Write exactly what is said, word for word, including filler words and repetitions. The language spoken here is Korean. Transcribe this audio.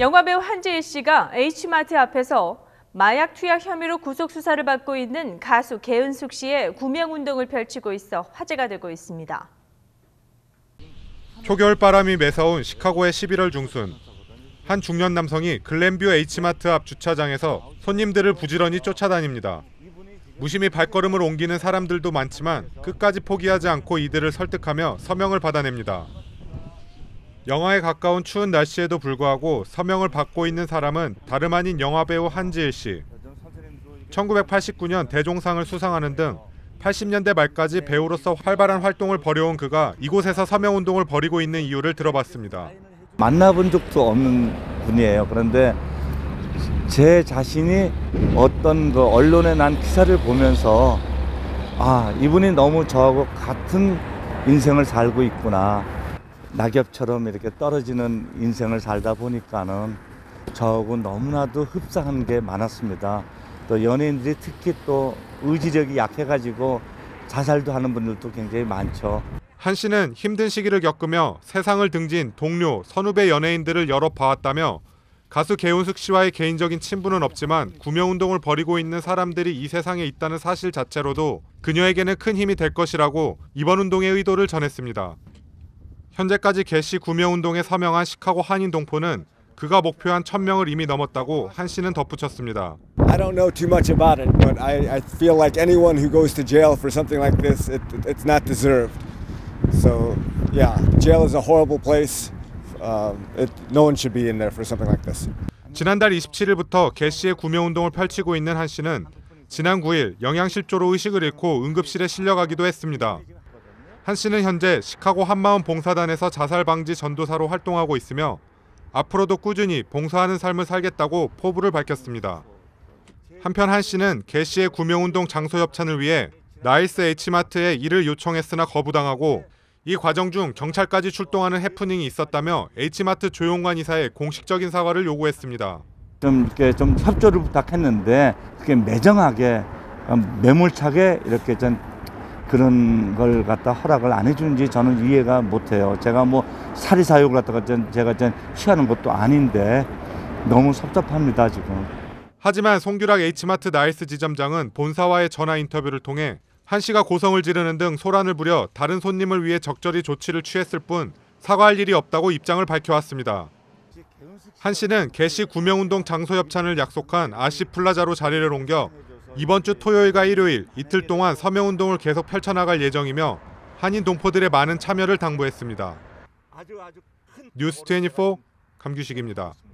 영화배우 한지일 씨가 H마트 앞에서 마약 투약 혐의로 구속 수사를 받고 있는 가수 개은숙 씨의 구명운동을 펼치고 있어 화제가 되고 있습니다. 초겨울 바람이 매서운 시카고의 십일월 중순, 한 중년 남성이 글렌뷰 H마트 앞 주차장에서 손님들을 부지런히 쫓아다닙니다. 무심히 발걸음을 옮기는 사람들도 많지만 끝까지 포기하지 않고 이들을 설득하며 서명을 받아냅니다. 영화에 가까운 추운 날씨에도 불구하고 서명을 받고 있는 사람은 다름 아닌 영화배우 한지일 씨. 천구백팔십구 년 대종상을 수상하는 등 팔십 년대 말까지 배우로서 활발한 활동을 벌여온 그가 이곳에서 서명운동을 벌이고 있는 이유를 들어봤습니다. 만나본 적도 없는 분이에요. 그런데 제 자신이 어떤 그 언론에 난 기사를 보면서 아, 이분이 너무 저하고 같은 인생을 살고 있구나. 낙엽처럼 이렇게 떨어지는 인생을 살다 보니까는 저하고 너무나도 흡사한 게 많았습니다. 또 연예인들이 특히 또 의지력이 약해가지고 자살도 하는 분들도 굉장히 많죠. 한 씨는 힘든 시기를 겪으며 세상을 등진 동료, 선후배 연예인들을 여러 봐왔다며 가수 개은숙 씨와의 개인적인 친분은 없지만 구명운동을 벌이고 있는 사람들이 이 세상에 있다는 사실 자체로도 그녀에게는 큰 힘이 될 것이라고 이번 운동의 의도를 전했습니다. 현재까지 개 씨 구명운동에 서명한 시카고 한인 동포는 그가 목표한 천 명을 이미 넘었다고 한 씨는 덧붙였습니다. I don't know too much about it, but I, I feel like anyone who goes to jail for something like this, it, it's not deserved. So, yeah, jail is a horrible place. Uh, it, no one should be in there for something like this. 지난달 이십칠일부터 개 씨의 구명운동을 펼치고 있는 한 씨는 지난 구일 영양실조로 의식을 잃고 응급실에 실려가기도 했습니다. 한 씨는 현재 시카고 한마음 봉사단에서 자살 방지 전도사로 활동하고 있으며 앞으로도 꾸준히 봉사하는 삶을 살겠다고 포부를 밝혔습니다. 한편 한 씨는 개 씨의 구명운동 장소 협찬을 위해 나일스 H마트에 이를 요청했으나 거부당하고 이 과정 중 경찰까지 출동하는 해프닝이 있었다며 H마트 조용관 이사에 공식적인 사과를 요구했습니다. 좀 이렇게 좀 협조를 부탁했는데 그게 매정하게 매몰차게 이렇게 좀 그런 걸 갖다 허락을 안 해주는지 저는 이해가 못해요. 제가 뭐 사리 사욕을 갖다가 제가 취하는 것도 아닌데 너무 섭섭합니다 지금. 하지만 송규락 H마트 나일스 지점장은 본사와의 전화 인터뷰를 통해 한 씨가 고성을 지르는 등 소란을 부려 다른 손님을 위해 적절히 조치를 취했을 뿐 사과할 일이 없다고 입장을 밝혀왔습니다. 한 씨는 개 씨 구명운동 장소 협찬을 약속한 아시플라자로 자리를 옮겨 이번 주 토요일과 일요일 이틀 동안 서명운동을 계속 펼쳐나갈 예정이며 한인 동포들의 많은 참여를 당부했습니다. 뉴스 이십사 감규식입니다.